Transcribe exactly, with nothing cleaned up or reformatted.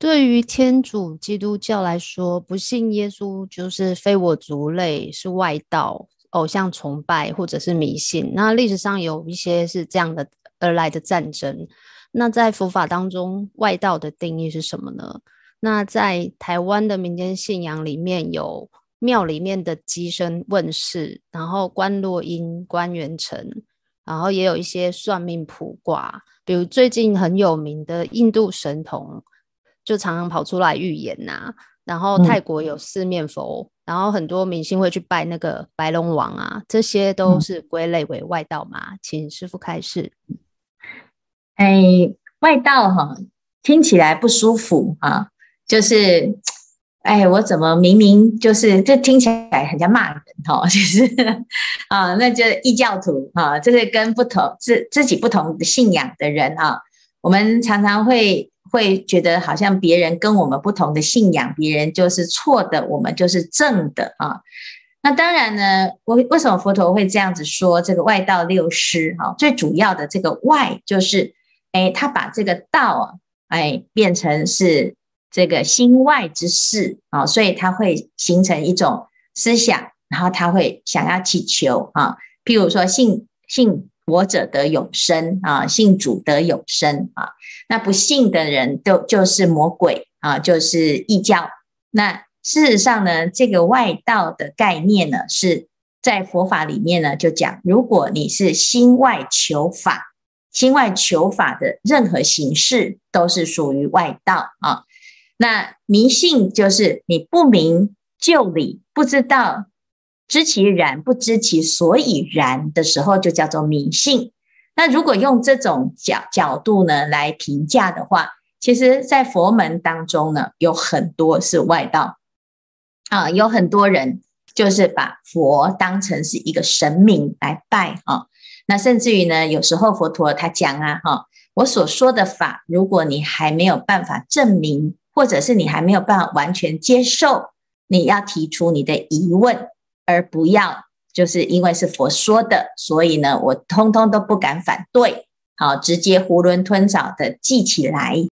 对于天主基督教来说，不信耶稣就是非我族类，是外道、偶像崇拜或者是迷信。那历史上有一些是这样的而来的战争。那在佛法当中，外道的定义是什么呢？那在台湾的民间信仰里面有庙里面的机身问世，然后观落阴、观元辰，然后也有一些算命卜卦，比如最近很有名的印度神童，就常常跑出来预言呐、啊。然后泰嗯国有四面佛，然后很多明星会去拜那个白龙王啊，这些都嗯， 是归类为外道嘛？请师父开示。 哎，外道哈，听起来不舒服啊，就是，哎，我怎么明明就是这听起来很像骂人哈，就是啊，那就异教徒啊，这是跟不同自自己不同的信仰的人啊，我们常常会会觉得好像别人跟我们不同的信仰，别人就是错的，我们就是正的啊。那当然呢，为为什么佛陀会这样子说？这个外道六师哈，最主要的这个外就是，哎，他把这个道啊，哎，变成是这个心外之事啊，所以他会形成一种思想，然后他会想要祈求啊，譬如说信信佛者得永生啊，信主得永生啊，那不信的人都就是魔鬼啊，就是异教。那事实上呢，这个外道的概念呢，是在佛法里面呢，就讲，如果你是心外求法，心外求法的任何形式都是属于外道啊。那迷信就是你不明就里，不知道知其然，不知其所以然的时候，就叫做迷信。那如果用这种角角度呢来评价的话，其实在佛门当中呢，有很多是外道。啊，有很多人就是把佛当成是一个神明来拜啊。那甚至于呢，有时候佛陀他讲啊，哈，我所说的法，如果你还没有办法证明，或者是你还没有办法完全接受，你要提出你的疑问，而不要就是因为是佛说的，所以呢，我通通都不敢反对，好，直接囫囵吞枣的记起来。